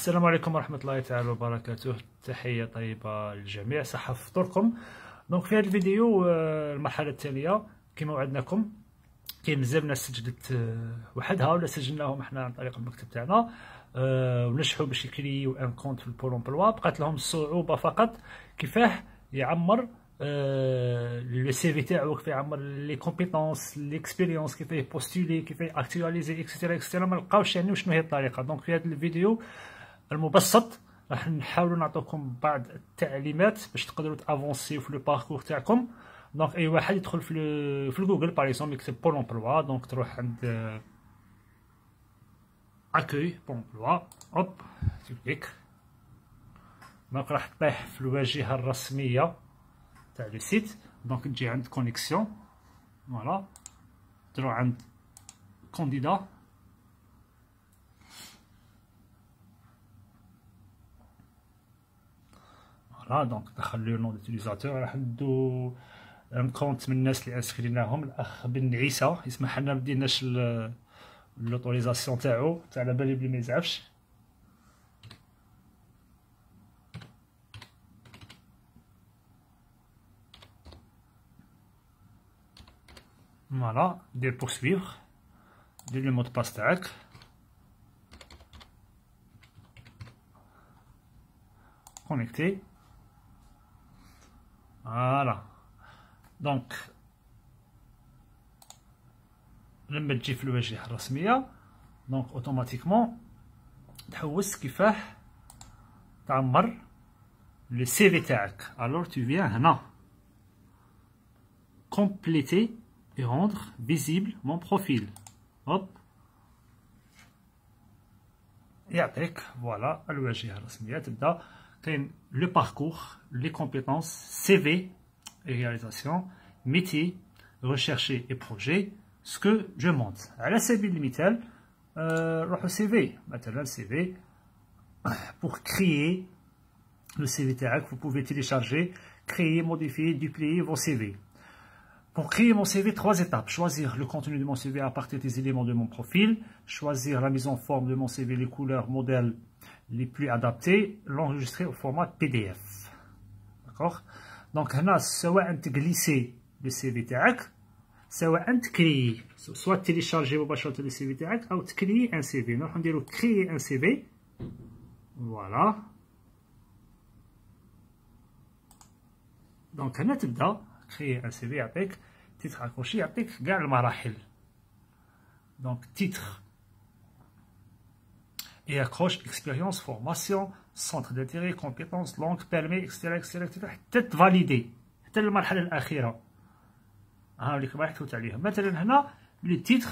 السلام عليكم ورحمة الله تعالى وبركاته. تحية طيبة للجميع، صحة في فطوركم. دونك في هذا الفيديو المرحلة التالية كما وعدناكم. كاين بزاف ناس سجلت وحدها ولا سجلناهم احنا عن طريق المكتب تاعنا ونجحوا باش يكريو ان كونت في البول امبلوا. بقات لهم الصعوبة فقط كيفاه يعمر لو سي في تاعو، كيف يعمر لي كومبيتونس ليكسبيريونس، كيف يبوستولي، كيف اكتواليزي اكسيتيرا اكسيتيرا. ما لقاوش يعني وشنو هي الطريقه. دونك في هذا الفيديو المبسط راح نحاولوا نعطيكم بعض التعليمات باش تقدروا تافونسيو في لو باركور تاعكم. دونك اي واحد يدخل في الجوجل باغ اكزومبل يكتب بول امبلوا، دونك تروح عند اكوي بول امبلوا، هوب تكليك، دونك راح تطيح في الواجهه الرسميه تاع لو سيت. دونك تجي عند كونيكسيون، فوالا تروح عند كانديدا، فوالا دونك دخل لو نون ديتيليزاتور. راح ندو ان كونت من الناس اللي انسكريناهم. الاخ بن عيسى يسمح لنا مديناش لوطوريزاسيون تاعو، تاع على بالي بلي ما يزعفش. فوالا دير بورسويفغ، دير لو مود باس تاعك، كونيكتي، فوالا. دونك لما تجي في الواجهه الرسميه دونك اوتوماتيكمون تحوس كيفاه تعمر لو سي في تاعك. الوغ تو فيان هنا compléter et rendre visible mon profil. Hop, يعطيك فوالا الواجهه الرسميه. تبدا كاين لو باركور، لي كومبيتونس، سي في et réalisation, métier, recherché et projet, ce que je monte. على سبيل المثال نروحو سي في، مثلا سي في. pour créer le CV تاعك vous pouvez télécharger, créer, modifier, duplier vos CV. Pour créer mon CV, 3 étapes. Choisir le contenu de mon CV à partir des éléments de mon profil, choisir la mise en forme de mon CV, les couleurs, modèles les plus adaptés, l'enregistrer au format PDF. D'accord? Donc, هنا سواء تغليسي le CV تاعك، سواء تكريي، soit télécharger مباشرة le CV تاعك أو تكريي un CV. نروحو نديرو créer un CV. Voilà. Donc هنا تبدا créer un CV يعطيك تيتر accroché، يعطيك كاع المراحل. Donc titre et accroche, expérience, formation, centre d'intérêt, compétences, langue, permis, etc. etc. حتى تفاليدي حتى المرحلة الأخيرة. هاوليك ما حكيت عليهم. مثلا هنا لو تيتر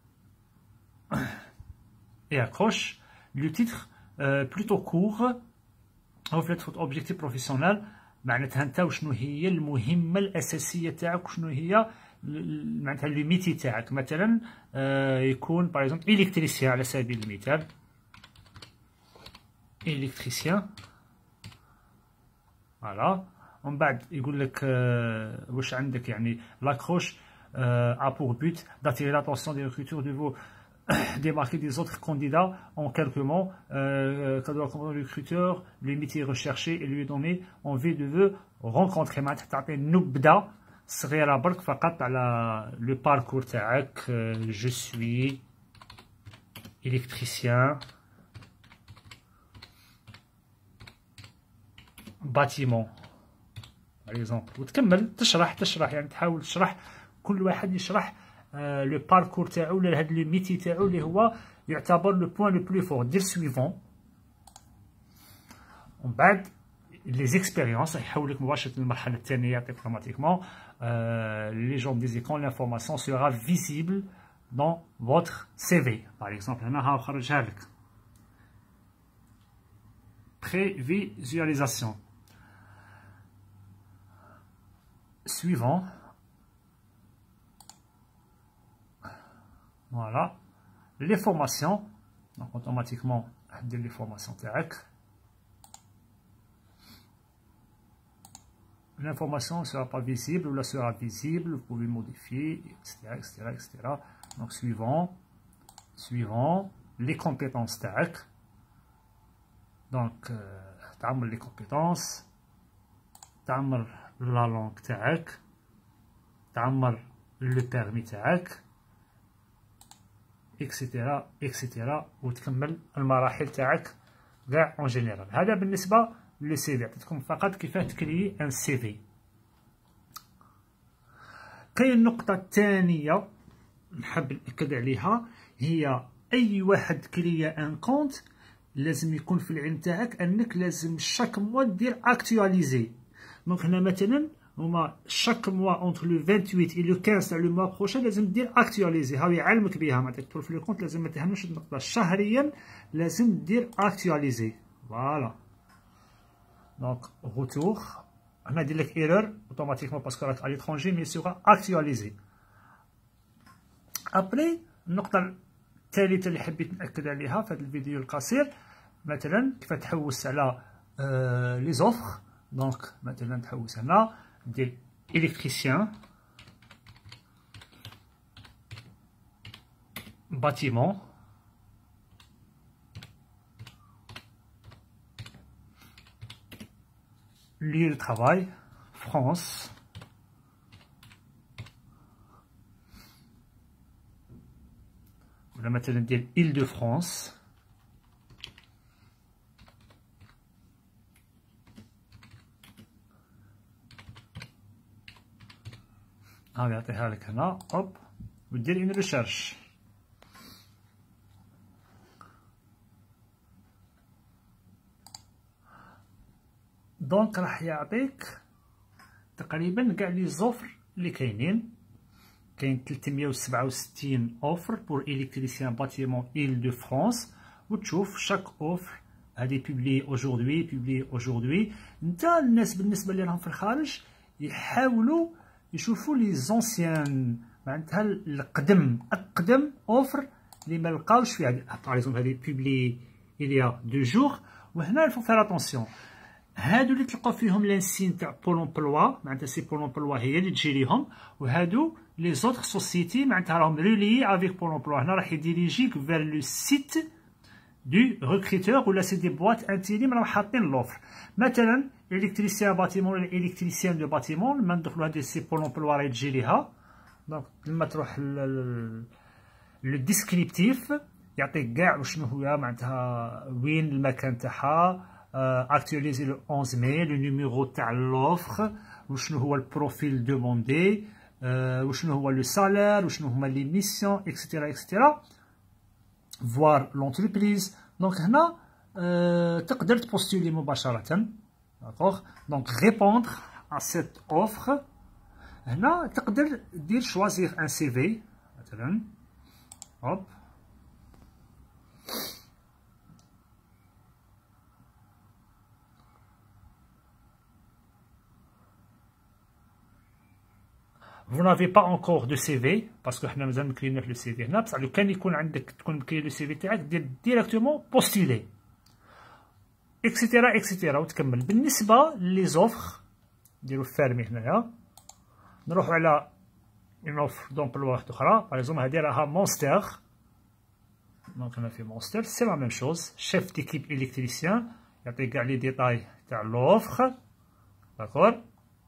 et accroche. Le titre plutôt court reflète votre objectif professionnel. معناتها انت وشنو هي المهمه الاساسيه تاعك، وشنو هي معناتها لو ميتي تاعك. مثلا يكون باغ اكزومبل الكتريسيان على سبيل المثال، الكتريسيان، فوالا. ومن بعد يقول لك واش عندك، يعني لاكروش a pour but d'attirer l'attention des recruteurs de vos démarquer des autres candidats en quelques mots. Quand doit comprendre le recruteur, le métier recherché et lui donner envie de vous rencontrer. معناتها تعطي نبذة صغيرة برك فقط على لو باركور تاعك. je suis électricien bâtiment par exemple. وتكمل تشرح يعني تحاول تشرح، كل واحد يشرح لو باركور تاعو ولا هاد لو ميتي تاعو اللي هو يعتبر لو بوين لو بلو فور. دير سويفون، ومن بعد لي زيكسبيريونس يحولك مباشرة للمرحلة الثانية. يعطيك اوتوماتيكمون لي جون ديزي كون لانفورماسيون سيغا فيزيبل دون فوتر سي في. باغ اكزومبل هنا ها خرجها لك prévisualisation. Suivant. Voilà. Les formations. Donc automatiquement, les formations تاعك. L'information ne sera pas visible ou la sera visible. Vous pouvez modifier, etc., etc., etc. Donc suivant. Les compétences تاعك. دونك تعمر لي كومبيتونس، تعمر لا لونغ تاعك، تعمر لو بيرمي تاعك، اكسيتيرا اكسيتيرا، وتكمل المراحل تاعك كاع اون جينيرال. هذا بالنسبه لو سي في، عطيتكم فقط كيفاه تكريي ان سي في. كاين النقطه الثانيه نحب نأكد عليها، هي اي واحد كريا ان كونت لازم يكون في العلم تاعك انك لازم شاك موا دير اكتواليزي. دونك هنا مثلا هما شاك موا اونتر لو 28 اي لو 15 تاع لو موا بروشان لازم دير اكتواليزي، هاو يعلمك بها معناتها تدخل في لو كونت لازم ما تهمش النقطه، شهريا لازم دير اكتواليزي. فوالا دونك روتور هنا دير لك ايرور اوتوماتيكمون باسكو راك على ليترونجي مي سوغا اكتواليزي. ابري النقطه الثالثه اللي حبيت ناكد عليها في هذا الفيديو القصير، مثلا كيف تحوس على لي زوفر. دونك مثلا تحوس هنا دير الكتريسيان باتيمون، lieu de travail France، ولا مثلا ديال إل دو فرانس، هاو يعطيها لك هنا هوب ودير اون ريشيرش. دونك راح يعطيك تقريبا كاع لي زوفر اللي كاينين. كاين 367 اوفر بور الكتريسيان باتيمون إل دو فرانس، وتشوف شاك اوفر هادي بوبلي اوجوردي. نتا الناس بالنسبه اللي راهم في الخارج يحاولوا يشوفوا لي زونسيان معناتها اقدم اوفر اللي ما لقاوش فيها. باغ اكزومبل هادي بوبلي إليا 2 جور، وهنا الفو فير اتونسيون هادو اللي تلقاو فيهم لانسين تاع بول امبلوا معناتها سي بول امبلوا هي اللي تجي ليهم، وهادو لي زوتر سوسيتي معناتها راهم ريليي افيك بول امبلوا. هنا راح يديريجيك فير لو سيت دو ريكروتور ولا سي دي بواط انتيريم راهم حاطين لوفر. مثلا الكتريسيان باتيمون ولا الكتريسيان دو باتيمون لما ندخلو هادي سي بول امبلوا راهي تجي ليها. دونك لما تروح لو ديسكريبتيف يعطيك كاع وشنو هو معناتها وين المكان تاعها، actualiser le 11 mai, le numéro تاع l'offre, وشنو هو البروفيل دوموندي، وشنو هو لو سالير، وشنو هما لي ميسيون اكسيتيرا اكسيتيرا، voir l'entreprise. دونك هنا تقدر تبوستولي مباشرة. داكوغ دونك répondre à cette offre. هنا تقدر دير choisir un CV مثلا هوب Vous n'avez pas encore de CV parce que حنا مازال مكريين في لو سي في هنا، بصح لو كان يكون عندك تكون مكري لو سي في تاعك دير ديريكتومون بوستيلي اكسيتيرا اكسيتيرا وتكمل. بالنسبه لي زوفر نديرو فيرمي هنايا، نروحو على اون اوفر دومبلوا واحده اخرى. باغ اكزومبل هادي راها مونستر. دونك هنا في مونستر سي لا ميم شوز، شيف ديكيب الكتريسيان يعطيك كاع لي ديتاي تاع لوفر. داكور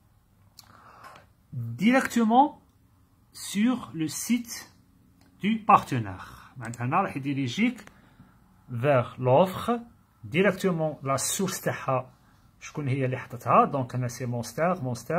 directement sur le site du partenaire. Maintenant, il dirige vers l'offre directement la source تاعها شكون هي اللي حطتها. دونك انا سي مونستر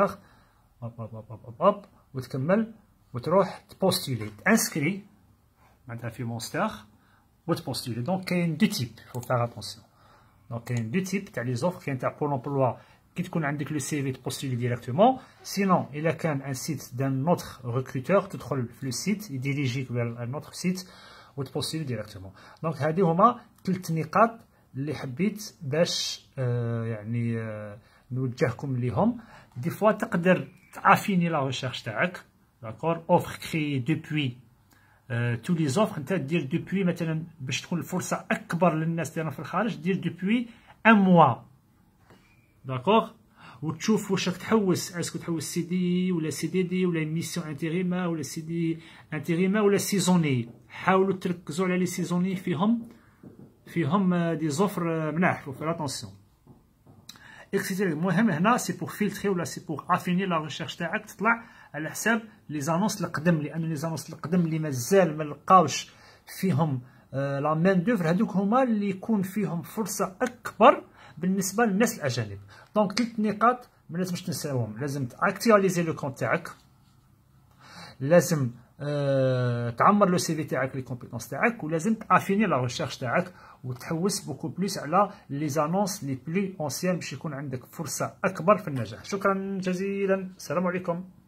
هوب وتكمل وتروح تبوستولي تانسكري معناتها في مونستر وتبوستولي. دونك كاين دو تيب فو فار اتونسيون. دونك كاين دو تيب تاع لي زوفر، كاين تاع بول امبلوا كي تكون عندك لو سي في تبوستولي ديريكتومون. سينون الا كان ان سيت دان نوتر ريكروتور تدخل في لو سيت يديريجيك فير ان اوتر سيت وتبوستولي ديريكتومون. دونك هادي هما 3 نقاط اللي حبيت باش يعني نوجهكم ليهم. دي فوا تقدر تعافيني لا ريشيرش تاعك. داكور اوفر كري دوبوي تو لي زوفر انت دير دوبوي مثلا باش تكون الفرصه اكبر للناس اللي راهم في الخارج دير دوبوي ان موا. داكوغ وتشوف واش راك تحوس، اسكو تحوس سي دي ولا سي دي دي ولا ميسيون انتيريما ولا سي دي انتيريما ولا سيزوني. حاولوا تركزوا على لي سيزوني فيهم دي زوفر ملاح، فو فير اتونسيون. اكسيتيري المهم هنا سي بور فيلتري ولا سي بور افيني لا ريشيرش تاعك تطلع على حساب لي زانونس القدم، لان لي زانونس القدم اللي مازال ما لقاوش فيهم لا مان دوفر، هذوك هما اللي يكون فيهم فرصه اكبر بالنسبه للناس الاجانب. دونك 3 نقاط ما لازمش تنساوهم، لازم تاكتواليزي لو كونت تاعك، لازم تعمر لو سي في تاعك لي كومبيتونس تاعك، ولازم تافيني لا ريشيرش تاعك وتحوس بوكو بلوس على لي زانونس لي بلو اونسيان باش يكون عندك فرصه اكبر في النجاح. شكرا جزيلا، السلام عليكم.